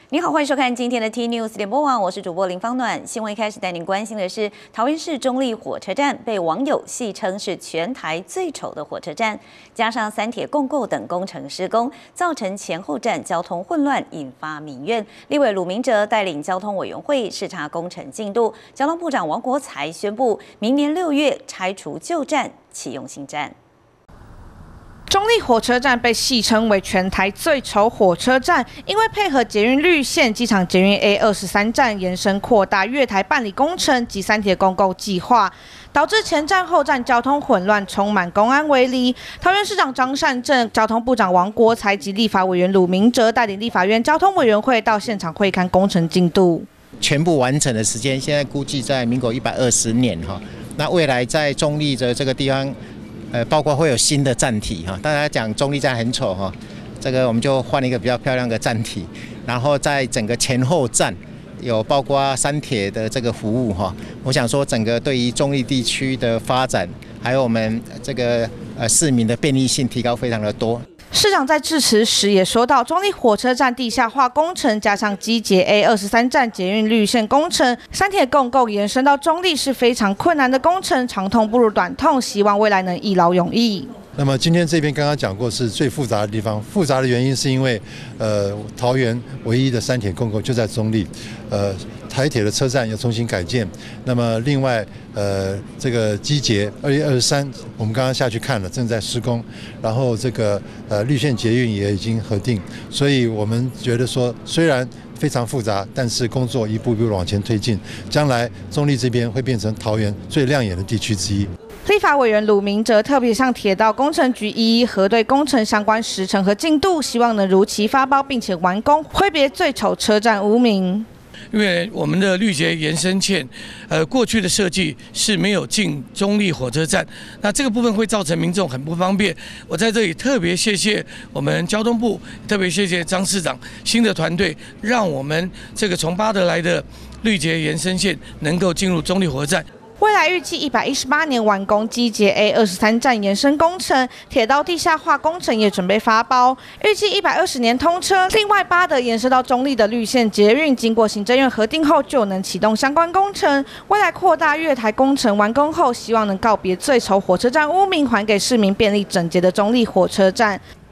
你好，欢迎收看今天的 T News 联播网，我是主播林芳暖。新闻一开始带您关心的是，桃园市中立火车站被网友戏称是全台最丑的火车站，加上三铁共构等工程施工，造成前后站交通混乱，引发民怨。立委鲁明哲带领交通委员会视察工程进度，交通部长王国材宣布，明年6月拆除旧站，启用新站。 中立火车站被戏称为全台最丑火车站，因为配合捷运绿线、机场捷运 A23站延伸扩大月台办理工程及三铁共构计划，导致前站后站交通混乱，充满公安危离。桃园市长张善政、交通部长王国材及立法委员鲁明哲带领立法院交通委员会到现场会勘工程进度。 全部完成的时间，现在估计在民国120年哈。那未来在中立的这个地方。包括会有新的站体哈，大家讲中立站很丑哈，这个我们就换一个比较漂亮的站体，然后在整个前后站有包括三铁的这个服务哈，我想说整个对于中立地区的发展，还有我们这个市民的便利性提高非常的多。 市长在致辞时也说到，中立火车站地下化工程加上机捷 A23站捷运绿线工程，三铁共构延伸到中立是非常困难的工程，长痛不如短痛，希望未来能一劳永逸。 那么今天这边刚刚讲过是最复杂的地方，复杂的原因是因为桃园唯一的三铁共构就在中立，台铁的车站要重新改建，那么另外这个机捷223我们刚刚下去看了，正在施工，然后这个绿线捷运也已经核定，所以我们觉得说虽然非常复杂，但是工作一步一步往前推进，将来中立这边会变成桃园最亮眼的地区之一。 立法委员鲁明哲特别向铁道工程局一一核对工程相关时程和进度，希望能如期发包并且完工，挥别最丑车站污名。 因为我们的绿捷延伸线，过去的设计是没有进中立火车站，那这个部分会造成民众很不方便。我在这里特别谢谢我们交通部，特别谢谢张市长新的团队，让我们这个从八德来的绿捷延伸线能够进入中立火车站。 未来预计118年完工机捷 A23站延伸工程，铁道地下化工程也准备发包，预计120年通车。另外，八德延伸到中立的绿线捷运，经过行政院核定后，就能启动相关工程。未来扩大月台工程完工后，希望能告别最丑火车站污名，还给市民便利整洁的中立火车站。